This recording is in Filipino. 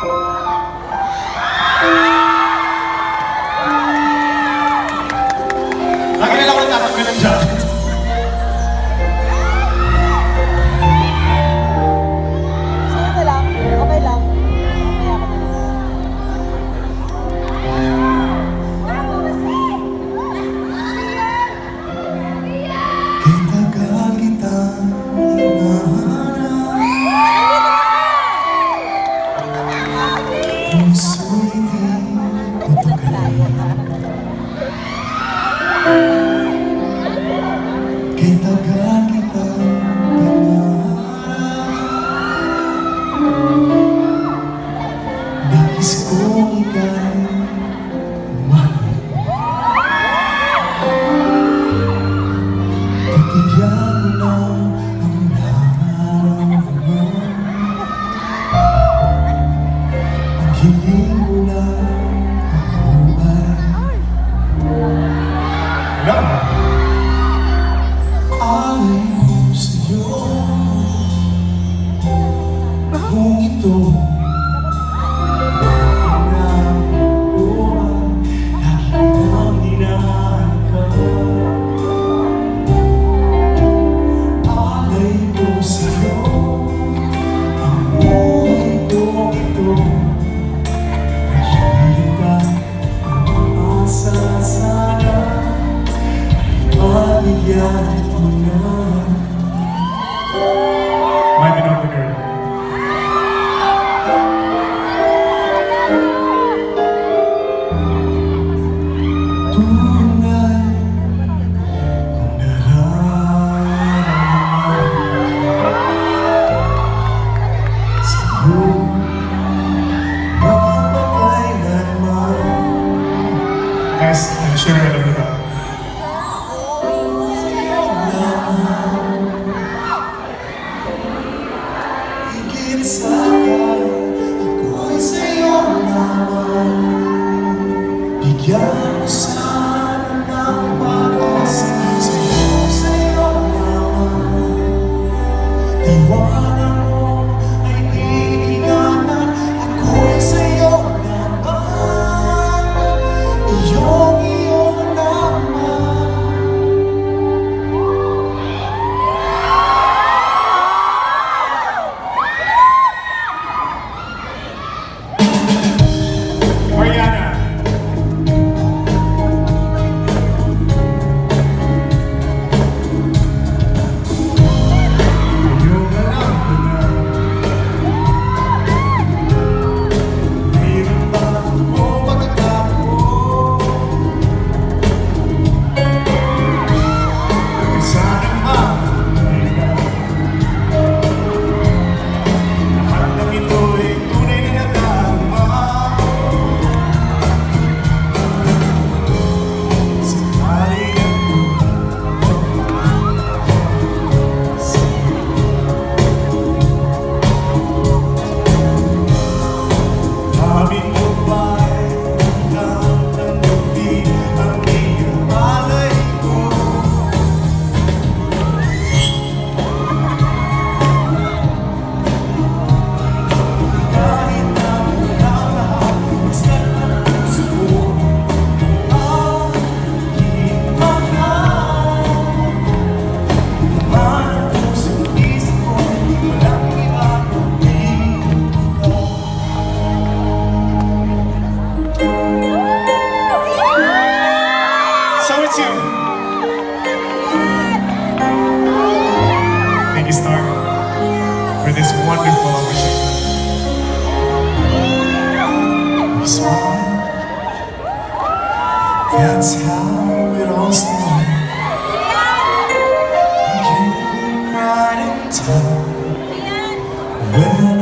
Lagi nila ako nagtatanggal ng jacket. Sa'yo na lang. Okay lang. Kaya ka na. Kitagal kitang hinahanap, puso'y di mapagalaman. Kitagal kitang pangarap, nais kong ika'y mahal. Pagbigyan mo lang ang nararamdaman, ang hiling mo lang ako ay alay ko sa'yo. Kung ito ang nabubuhay, lagi kang hinahanap. Alay ko sa'yo, ang buhay kong ito ay hintay ang umaasa sana ay mabigyan mo na. My beloved girl. Tunay kung nararamdaman sa'yo mapagkailanman. Guys, I'm sure alam mo na. Higit sa kaya, ako'y sa'yo naman. Bigyan mo sana ng pag-asa, sa'yo naman. Iwanan mo ay iingatan, ako'y sa'yo naman. Iyong naman. Mariana. Iyong alam ko na, Mayroon ba ako pagkakataon? sanang makakita. Lahat ng ito'y tunay na nadama. Sakali amin mo ba'y natanggapin ang iyong malay ko? Kahit na wala lahat, basta ang puso ko aking mahal. Laman ang puso't isip ko, walang iba kundi ikaw. So it's you. Thank you, Star, for this wonderful opportunity. We smile. That's how it all started. We came right in time when